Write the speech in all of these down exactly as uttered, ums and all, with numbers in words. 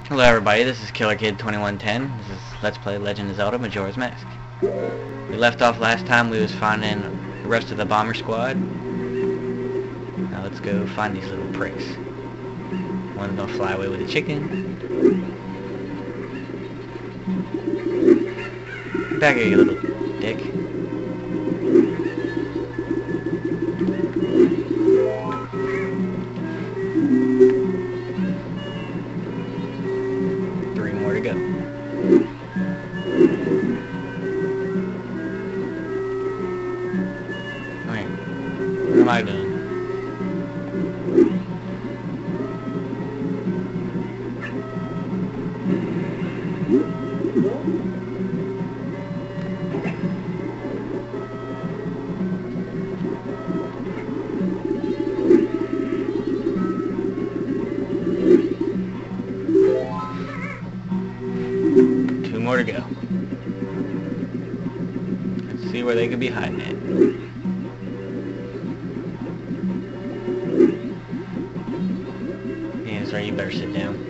Hello everybody, this is Killer Kid twenty-one ten. This is Let's Play Legend of Zelda Majora's Mask. We left off last time we was finding the rest of the bomber squad. Now let's go find these little pricks. One's gonna fly away with a chicken. Back here, you little dick. Three more to go. Come here. What am I doing? Two more to go. Let's see where they could be hiding at. Yeah, that's right, you better sit down.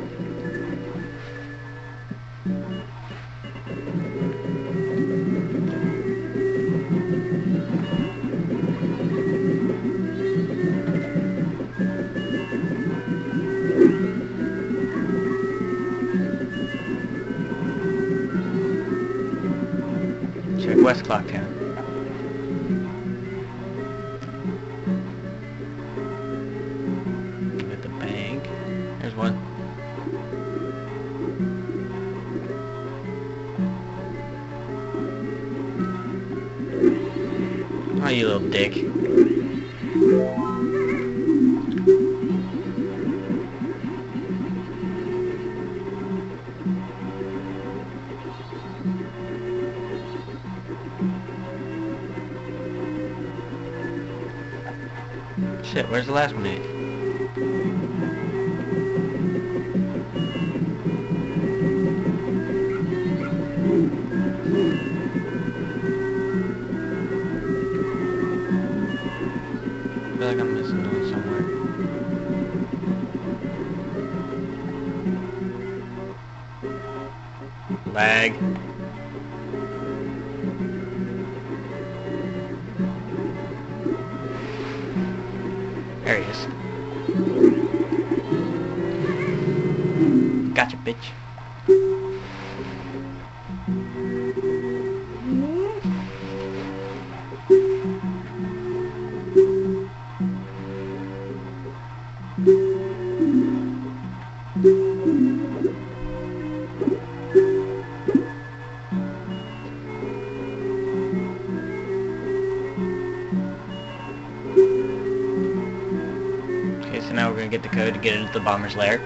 Check West Clock Town. At the bank. There's one. Oh, you little dick. Shit, where's the last one at? I feel like I'm missing one somewhere. Lag. There he is. Gotcha, bitch. Okay, so now we're gonna get the code to get into the bomber's lair.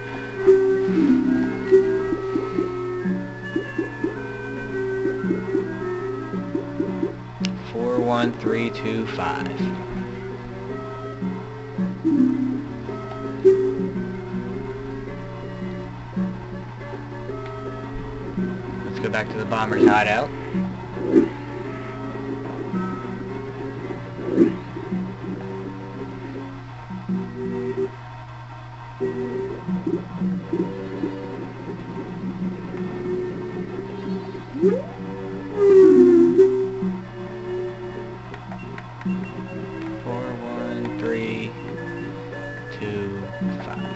Four, one, three, two, five. Let's go back to the bomber's hideout. Four, one, three, two, five.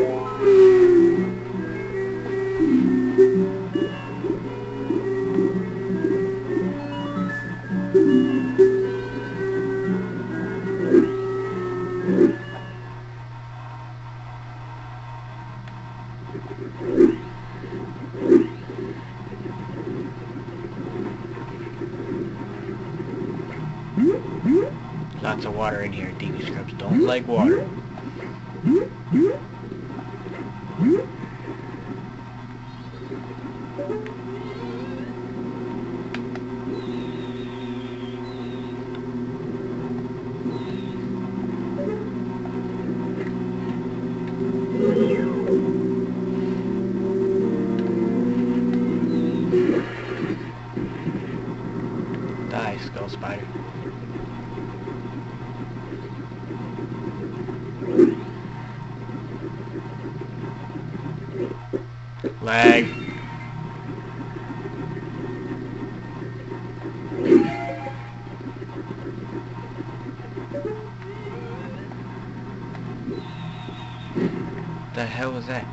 Lots of water in here. D B scrubs don't like water. Die, skull spider. Lag. The hell was that?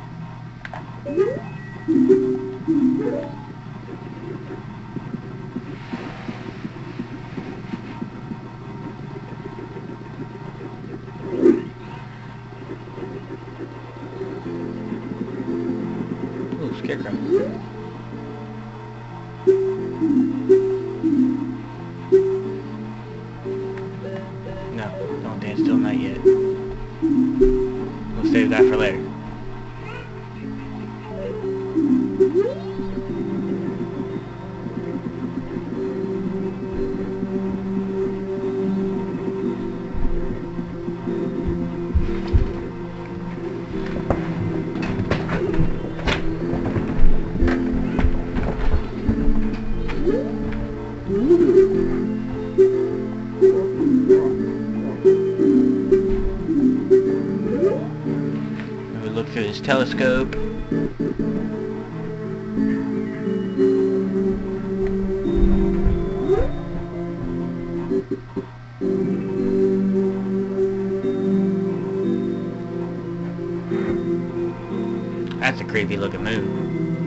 Ooh, scarecrow. No, don't dance till night yet. We'll save that for later. We look through this telescope. That's a creepy looking moon.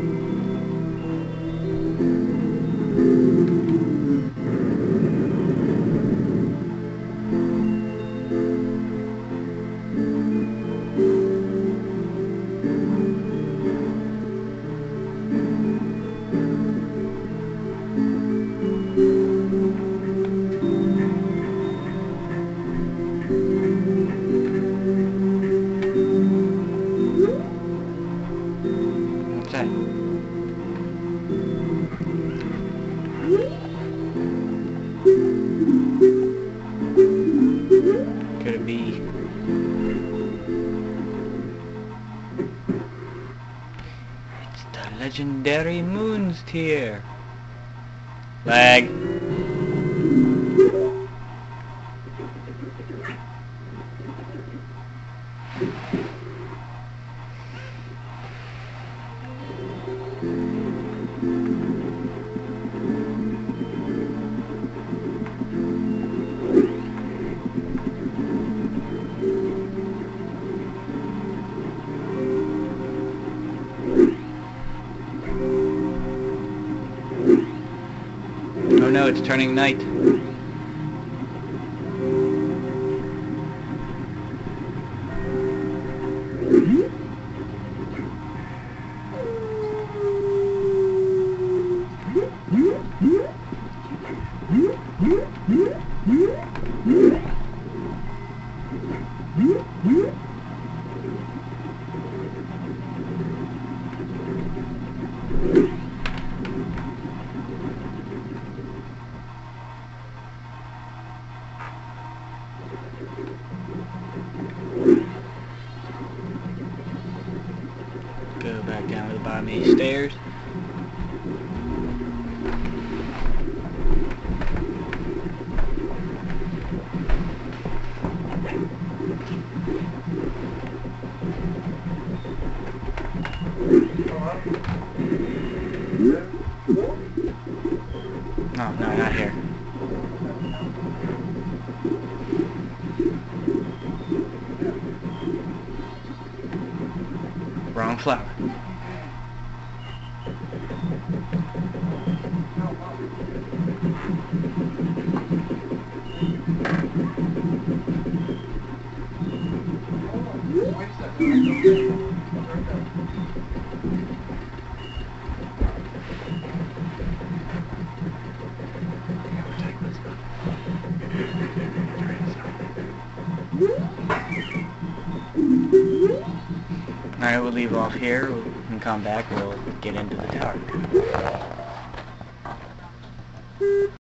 What's that? Could it be? It's the legendary moon's tear. Lag. Oh no, it's turning night. Go back down to the bottom of these stairs. No, no, not here. Wrong flower. Alright, we'll leave off here and come back and we'll get into the tower.